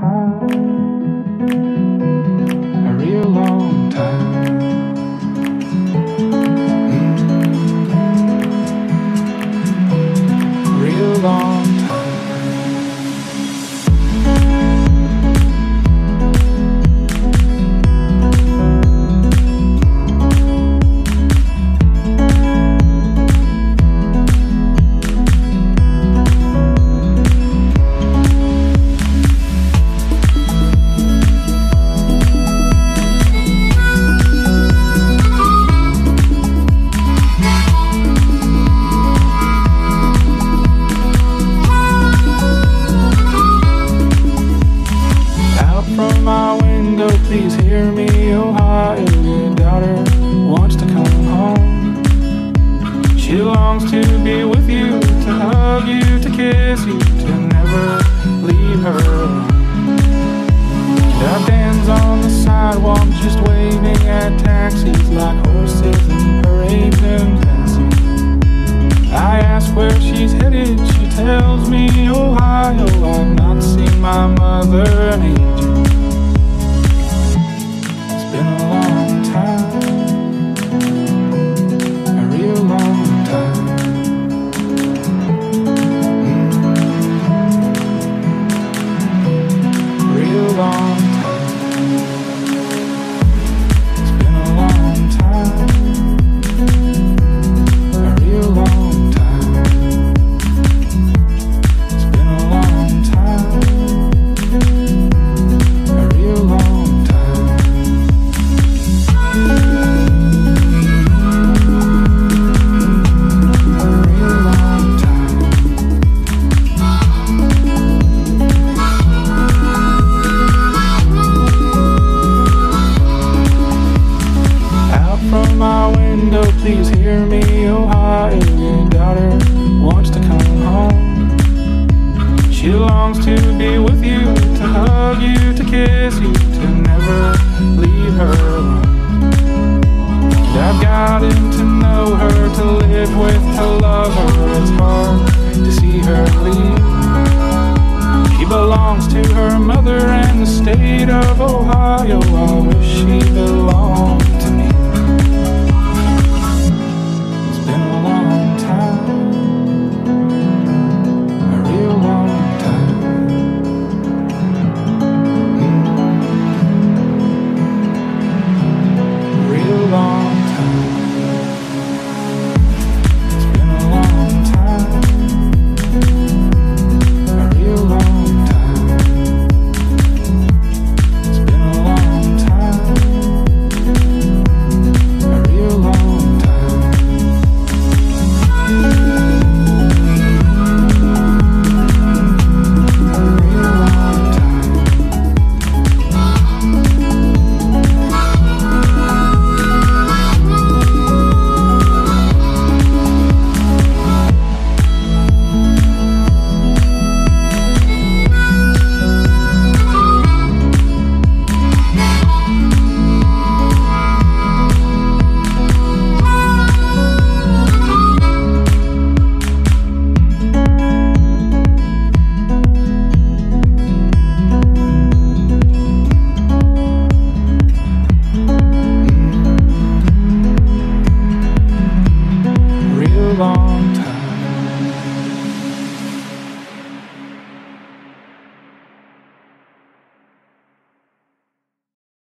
time, a real long time. Real long time. From my window, please hear me, Ohio. Your daughter wants to come home. She longs to be with you, to hug you, to kiss you, to never leave her alone. And our Dan's on the sidewalk, just waving at taxis like horses in parades and passing. I ask where she's headed, she tells me Ohio. I've not seen my mother in ages. It's been a long time, a real long time. Real long time. It's been a long time, a real long time. It's been a long time, a real long time. A real long time. Out from my window, please hear me, Ohio. Your daughter wants to come home. She longs to be with you, to hug you, to kiss you, to never leave her alone. And I've gotten to know her, to live with, to love her. It's hard to see her leave. She belongs to her mother and the state of Ohio. I wish she belonged